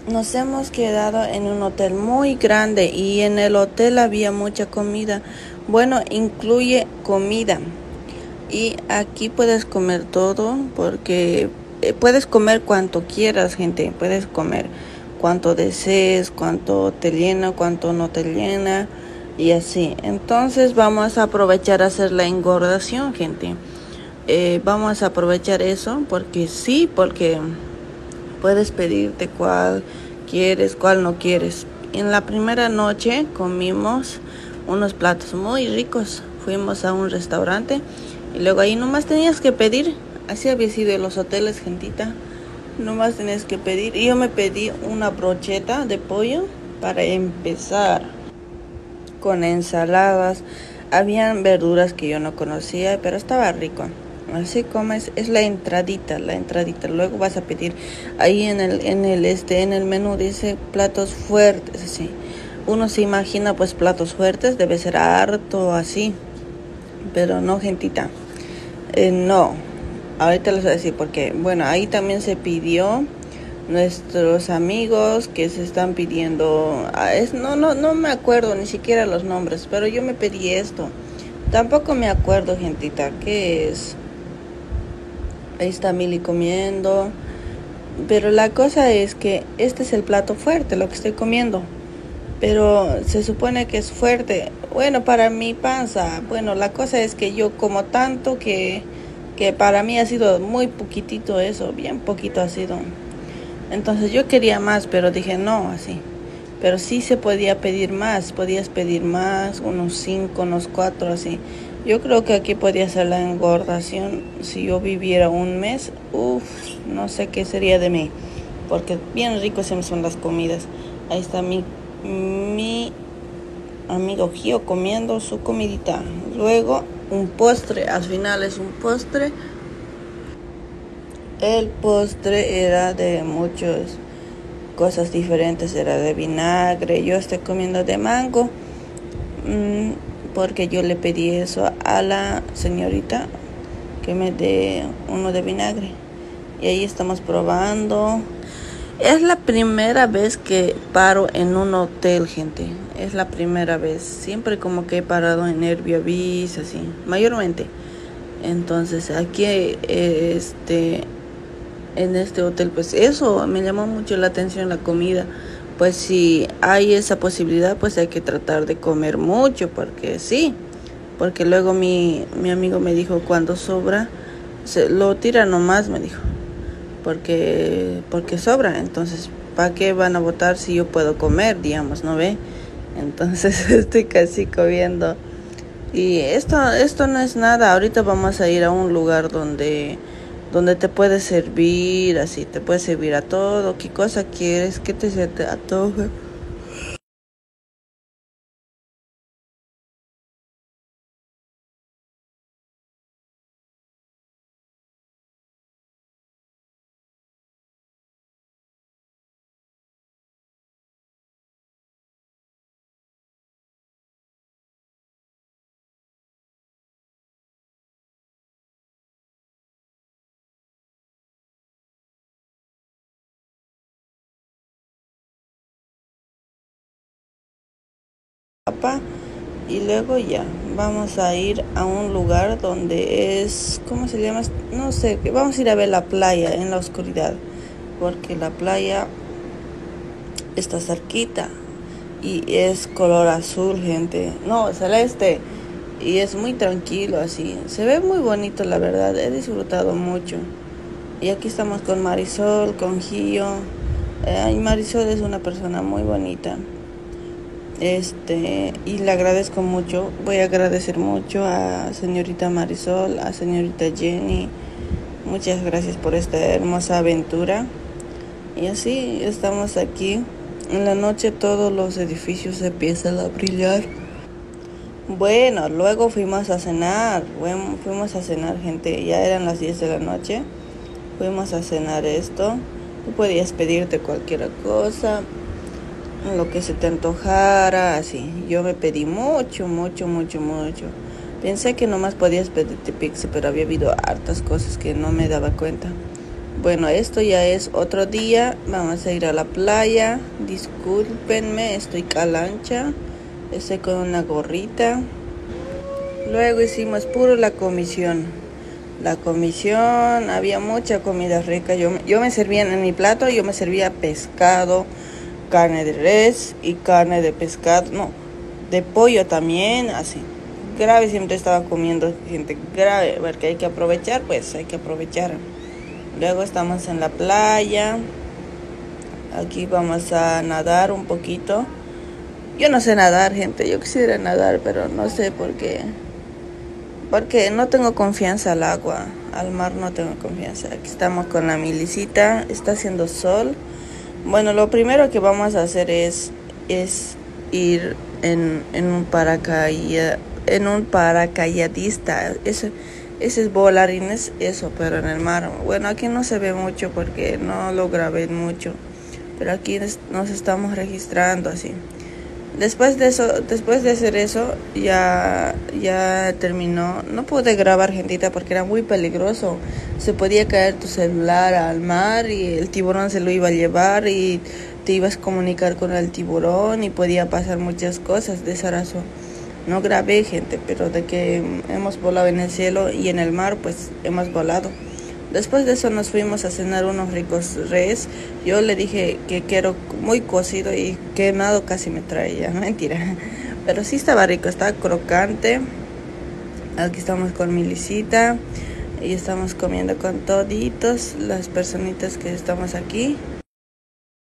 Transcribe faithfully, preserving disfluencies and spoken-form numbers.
Nos hemos quedado en un hotel muy grande y en el hotel había mucha comida. Bueno, incluye comida. Y aquí puedes comer todo porque eh, puedes comer cuanto quieras, gente. Puedes comer cuanto desees, cuanto te llena, cuanto no te llena y así. Entonces vamos a aprovechar a hacer la engordación, gente. Eh, vamos a aprovechar eso porque sí, porque puedes pedirte cuál quieres, cuál no quieres. En la primera noche comimos unos platos muy ricos. Fuimos a un restaurante y luego ahí nomás tenías que pedir. Así había sido en los hoteles, gentita. Nomás tenías que pedir. Y yo me pedí una brocheta de pollo para empezar con ensaladas. Habían verduras que yo no conocía, pero estaba rico. Así como es, es la entradita, la entradita. Luego vas a pedir ahí en el, en el este, en el menú dice platos fuertes, así. Uno se imagina pues platos fuertes, debe ser harto así, pero no, gentita. Eh, no, ahorita les voy a decir porque, bueno, ahí también se pidió nuestros amigos que se están pidiendo, ah, es, no, no, no me acuerdo ni siquiera los nombres, pero yo me pedí esto. Tampoco me acuerdo, gentita, qué es. Ahí está Mili comiendo. Pero la cosa es que este es el plato fuerte, lo que estoy comiendo. Pero se supone que es fuerte. Bueno, para mi panza. Bueno, la cosa es que yo como tanto que, que para mí ha sido muy poquitito eso, bien poquito ha sido. Entonces yo quería más, pero dije no, así. Pero sí se podía pedir más, podías pedir más, unos cinco, unos cuatro, así. Yo creo que aquí podía hacer la engordación si yo viviera un mes. Uff, no sé qué sería de mí. Porque bien ricos son las comidas. Ahí está mi, mi amigo Gio comiendo su comidita. Luego un postre, al final es un postre. El postre era de muchas cosas diferentes, era de vinagre. Yo estoy comiendo de mango mmm, porque yo le pedí eso a la señorita que me dé uno de vinagre. Y ahí estamos probando. Es la primera vez que paro en un hotel, gente. Es la primera vez. Siempre como que he parado en Airbnb, así, mayormente. Entonces aquí, eh, este, en este hotel, pues eso me llamó mucho la atención, la comida. Pues si hay esa posibilidad, pues hay que tratar de comer mucho, porque sí, porque luego mi, mi amigo me dijo cuando sobra, se lo tira nomás, me dijo, porque, porque sobra, entonces, ¿para qué van a votar si yo puedo comer, digamos, no ve? Entonces estoy casi comiendo. Y esto, esto no es nada. Ahorita vamos a ir a un lugar donde, donde te puedes servir, así, te puedes servir a todo. ¿Qué cosa quieres? ¿Qué te se te antoja? Papá. Y luego ya, vamos a ir a un lugar donde es, ¿cómo se llama? No sé, vamos a ir a ver la playa en la oscuridad, porque la playa está cerquita y es color azul, gente. No, celeste. Y es muy tranquilo así. Se ve muy bonito, la verdad. He disfrutado mucho. Y aquí estamos con Marisol, con Gio. Eh, y Marisol es una persona muy bonita. Este, y le agradezco mucho. Voy a agradecer mucho a señorita Marisol, a señorita Jenny. Muchas gracias por esta hermosa aventura. Y así estamos aquí. En la noche todos los edificios empiezan a brillar. Bueno, luego fuimos a cenar. Bueno, fuimos a cenar, gente. Ya eran las diez de la noche. Fuimos a cenar esto. Tú podías pedirte cualquier cosa, lo que se te antojara, así. Yo me pedí mucho, mucho, mucho, mucho. Pensé que nomás podías pedirte pizza, pero había habido hartas cosas que no me daba cuenta. Bueno, esto ya es otro día. Vamos a ir a la playa. Discúlpenme, estoy calancha. Estoy con una gorrita. Luego hicimos puro la comisión. La comisión, había mucha comida rica. Yo, yo me servía en mi plato, yo me servía pescado, carne de res y carne de pescado, no, de pollo también, así. Grave, siempre estaba comiendo gente grave, porque hay que aprovechar, pues hay que aprovechar. Luego estamos en la playa. Aquí vamos a nadar un poquito. Yo no sé nadar, gente. Yo quisiera nadar, pero no sé por qué. Porque no tengo confianza al agua. Al mar no tengo confianza. Aquí estamos con la milicita. Está haciendo sol. Bueno, lo primero que vamos a hacer es, es ir en, en un paracaídas, en un paracaidista. Ese, ese es volarines, eso, pero en el mar. Bueno, aquí no se ve mucho porque no lo grabé mucho. Pero aquí nos estamos registrando así. Después de eso, después de hacer eso, ya, ya terminó. No pude grabar, gentita, porque era muy peligroso. Se podía caer tu celular al mar y el tiburón se lo iba a llevar y te ibas a comunicar con el tiburón y podía pasar muchas cosas de esa razón. No grabé, gente, pero de que hemos volado en el cielo y en el mar, pues hemos volado. Después de eso nos fuimos a cenar unos ricos res. Yo le dije que quiero muy cocido y quemado casi me traía, mentira. Pero sí estaba rico, estaba crocante. Aquí estamos con mi Lisita y estamos comiendo con toditos las personitas que estamos aquí.